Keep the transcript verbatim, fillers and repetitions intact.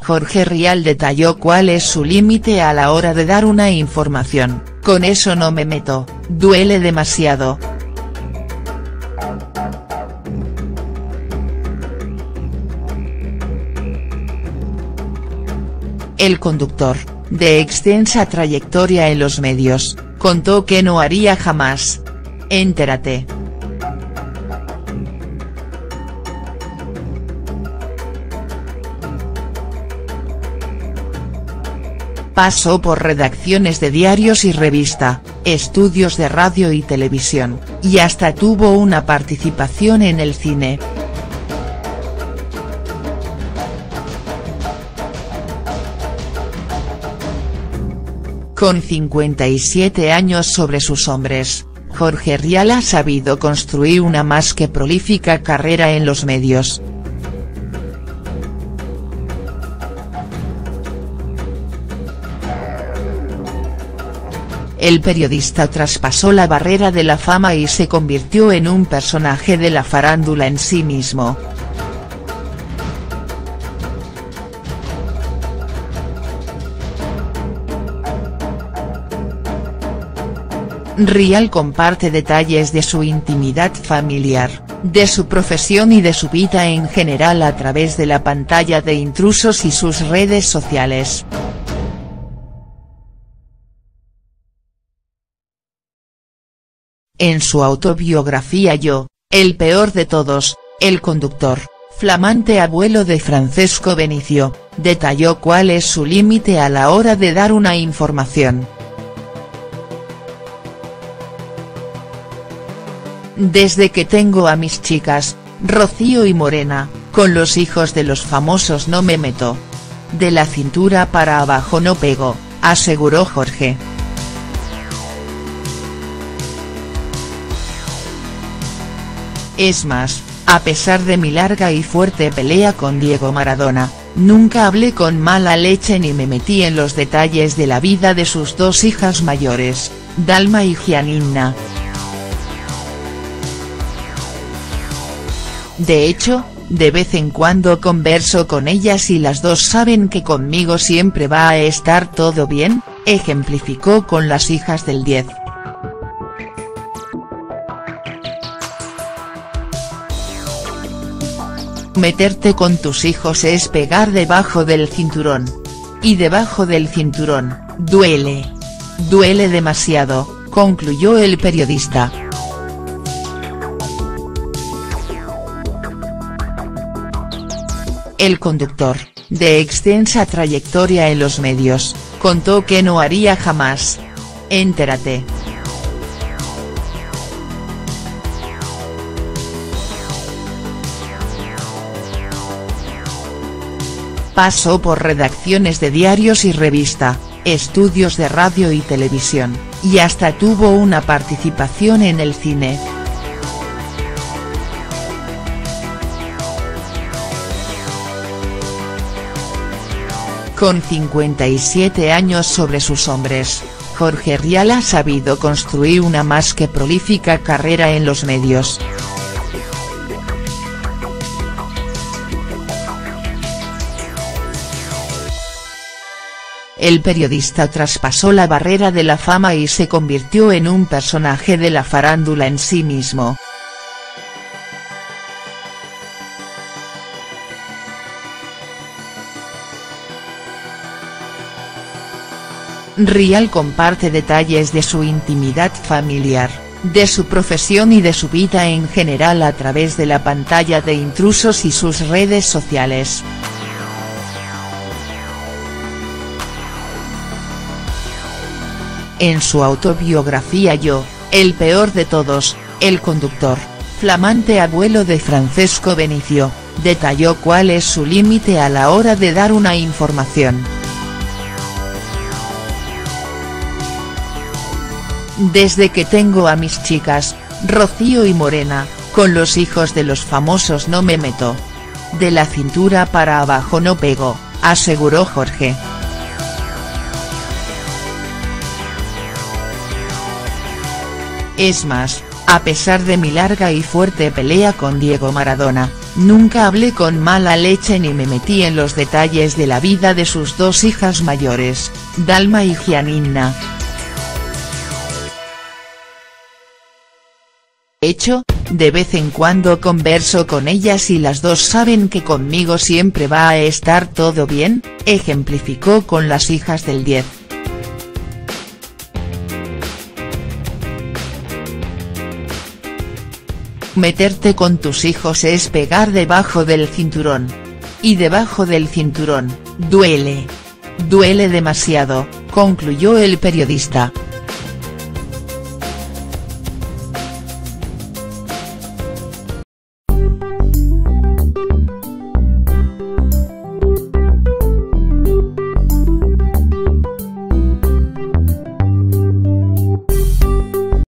Jorge Rial detalló cuál es su límite a la hora de dar una información: "Con eso no me meto, duele demasiado". El conductor, de extensa trayectoria en los medios, contó que no haría jamás. Entérate. Pasó por redacciones de diarios y revista, estudios de radio y televisión, y hasta tuvo una participación en el cine. Con cincuenta y siete años sobre sus hombres, Jorge Rial ha sabido construir una más que prolífica carrera en los medios. El periodista traspasó la barrera de la fama y se convirtió en un personaje de la farándula en sí mismo. Rial comparte detalles de su intimidad familiar, de su profesión y de su vida en general a través de la pantalla de Intrusos y sus redes sociales. En su autobiografía Yo, el peor de todos, el conductor, flamante abuelo de Francesco Benicio, detalló cuál es su límite a la hora de dar una información. "Desde que tengo a mis chicas, Rocío y Morena, con los hijos de los famosos no me meto. De la cintura para abajo no pego", aseguró Jorge. Es más, a pesar de mi larga y fuerte pelea con Diego Maradona, nunca hablé con mala leche ni me metí en los detalles de la vida de sus dos hijas mayores, Dalma y Gianninna. De hecho, de vez en cuando converso con ellas y las dos saben que conmigo siempre va a estar todo bien, ejemplificó con las hijas del diez. Meterte con tus hijos es pegar debajo del cinturón. Y debajo del cinturón, duele. Duele demasiado, concluyó el periodista. El conductor, de extensa trayectoria en los medios, contó que no haría jamás. Entérate. Pasó por redacciones de diarios y revista, estudios de radio y televisión, y hasta tuvo una participación en el cine. Con cincuenta y siete años sobre sus hombres, Jorge Rial ha sabido construir una más que prolífica carrera en los medios. El periodista traspasó la barrera de la fama y se convirtió en un personaje de la farándula en sí mismo. Rial comparte detalles de su intimidad familiar, de su profesión y de su vida en general a través de la pantalla de Intrusos y sus redes sociales. En su autobiografía Yo, el peor de todos, el conductor, flamante abuelo de Francesco Benicio, detalló cuál es su límite a la hora de dar una información. "Desde que tengo a mis chicas, Rocío y Morena, con los hijos de los famosos no me meto. De la cintura para abajo no pego", aseguró Jorge. Es más, a pesar de mi larga y fuerte pelea con Diego Maradona, nunca hablé con mala leche ni me metí en los detalles de la vida de sus dos hijas mayores, Dalma y Giannina. De hecho, de vez en cuando converso con ellas y las dos saben que conmigo siempre va a estar todo bien, ejemplificó con las hijas del diez. Meterte con tus hijos es pegar debajo del cinturón. Y debajo del cinturón, duele. Duele demasiado, concluyó el periodista.